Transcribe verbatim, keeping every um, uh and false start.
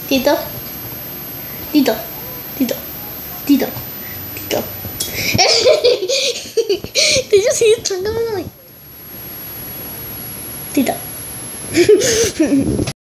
Tito. Tito. Tito. Tito. Tito. Did you see his tongue going like? Tito.